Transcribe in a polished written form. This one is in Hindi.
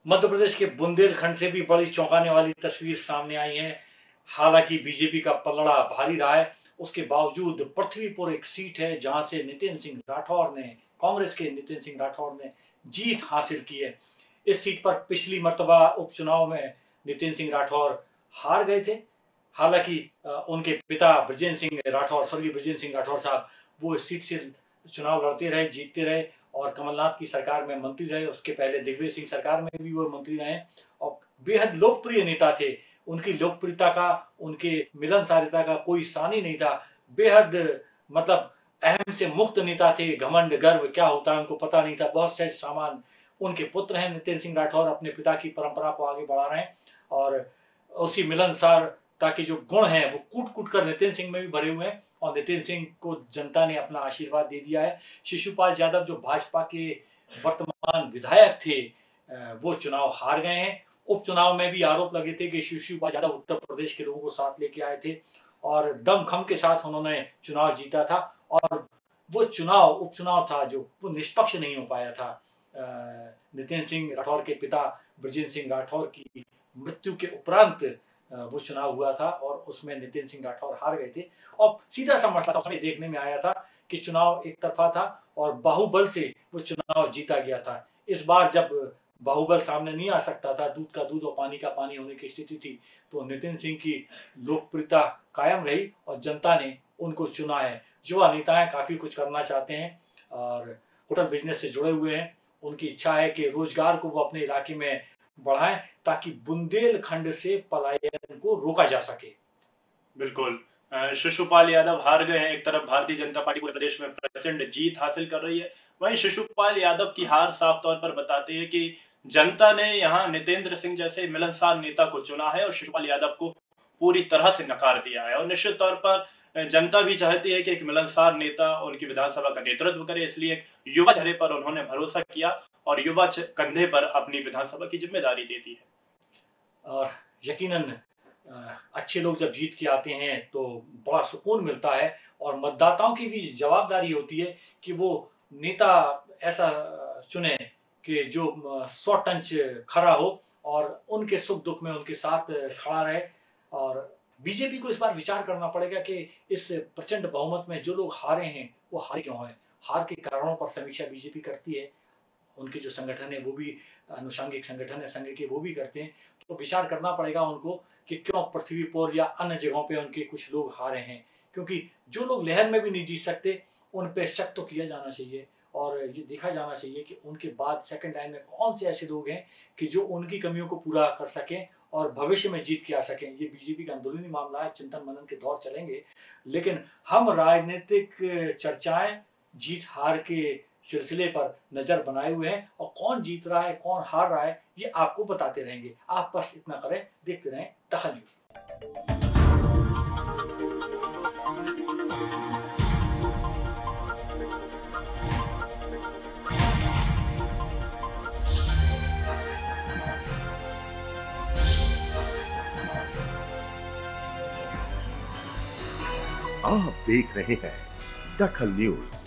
मध्य प्रदेश के बुंदेलखंड से भी बड़ी चौंकाने वाली तस्वीर सामने आई है। हालांकि बीजेपी का पलड़ा भारी रहा है, उसके बावजूद पृथ्वीपुर एक सीट है जहां से कांग्रेस के नितिन सिंह राठौर ने जीत हासिल की है। इस सीट पर पिछली मर्तबा उपचुनाव में नितिन सिंह राठौर हार गए थे। हालांकि उनके पिता स्वर्गीय ब्रजेंद्र सिंह राठौर साहब वो इस सीट से चुनाव लड़ते रहे, जीतते रहे और कमलनाथ की सरकार में मंत्री रहे। उसके पहले दिग्विजय सिंह सरकार में भी वो मंत्री रहे और बेहद लोकप्रिय नेता थे। उनकी लोकप्रियता का, उनके मिलनसारिता का कोई सानी नहीं था। बेहद अहम से मुक्त नेता थे। घमंड गर्व क्या होता है उनको पता नहीं था। बहुत सहज सामान उनके पुत्र हैं नितिन सिंह राठौर, अपने पिता की परंपरा को आगे बढ़ा रहे हैं और उसी मिलनसारता के जो गुण हैं वो कूट कूट कर नितिन सिंह में भी भरे हुए हैं और नितिन सिंह को जनता ने अपना आशीर्वाद दे दिया है। शिशुपाल यादव जो भाजपा के वर्तमान विधायक थे वो चुनाव हार गए हैं। उपचुनाव में भी आरोप लगे थे कि शिशुपाल यादव उत्तर प्रदेश के लोगों को साथ लेके आए थे और दमखम के साथ उन्होंने चुनाव जीता था और वो उपचुनाव था जो वो निष्पक्ष नहीं हो पाया था। नितिन सिंह राठौर के पिता ब्रजेंद्र सिंह राठौर की मृत्यु के उपरांत वो चुनाव हुआ था और उसमें नितिन सिंह राठौर हार गए थे और सीधा सा मसला उसमें देखने में आया था कि चुनाव एक तरफा था और बाहुबल से वो चुनाव जीता गया था। इस बार जब बाहुबल सामने नहीं आ सकता था, दूध का दूध और पानी का पानी होने की स्थिति थी, तो नितिन सिंह की लोकप्रियता कायम रही और जनता ने उनको चुना है। युवा नेता है, काफी कुछ करना चाहते हैं और होटल बिजनेस से जुड़े हुए हैं। उनकी इच्छा है कि रोजगार को वो अपने इलाके में बढ़ाएं ताकि बुंदेलखंड से पलायन को रोका जा सके। बिल्कुल, शिशुपाल यादव हार गए हैं। एक तरफ भारतीय जनता पार्टी पूरे प्रदेश में प्रचंड जीत हासिल कर रही है, वहीं शिशुपाल यादव की हार साफ तौर पर बताती है कि जनता ने यहाँ नितेंद्र सिंह जैसे मिलनसार नेता को चुना है और शिशुपाल यादव को पूरी तरह से नकार दिया है। और निश्चित तौर पर जनता भी चाहती है कि एक मिलनसार नेता उनकी विधानसभा का नेतृत्व करे, इसलिए एक युवा चेहरे पर उन्होंने भरोसा किया और युवा कंधे पर अपनी विधानसभा की जिम्मेदारी दे दी है। और यकीनन अच्छे लोग जब जीत के आते हैं तो बड़ा सुकून मिलता है और मतदाताओं की भी जवाबदारी होती है कि वो नेता ऐसा चुने कि जो 100 टंच खड़ा हो और उनके सुख दुख में उनके साथ खड़ा रहे। और बीजेपी को इस बार विचार करना पड़ेगा कि इस प्रचंड बहुमत में जो लोग हारे हैं वो हारे क्यों हैं। हार के कारणों पर समीक्षा बीजेपी करती है, उनके जो संगठन है वो भी अनुषंगिक संगठन है संघ के, वो भी करते हैं। तो विचार करना पड़ेगा उनको कि क्यों पृथ्वीपुर या अन्य जगहों पे उनके कुछ लोग हारे हैं, क्योंकि जो लोग लहर में भी नहीं जीत सकते उन पे शक तो किया जाना चाहिए और ये देखा जाना चाहिए कि उनके बाद सेकंड लाइन में कौन से ऐसे लोग हैं कि जो उनकी कमियों को पूरा कर सकें और भविष्य में जीत के आ सकें। ये बीजेपी का अंदरूनी मामला है, चिंतन मनन के दौर चलेंगे, लेकिन हम राजनीतिक चर्चाएं जीत हार के सिलसिले पर नजर बनाए हुए हैं और कौन जीत रहा है कौन हार रहा है ये आपको बताते रहेंगे। आप बस इतना करें, देखते रहें दखल न्यूज। आप देख रहे हैं दखल न्यूज।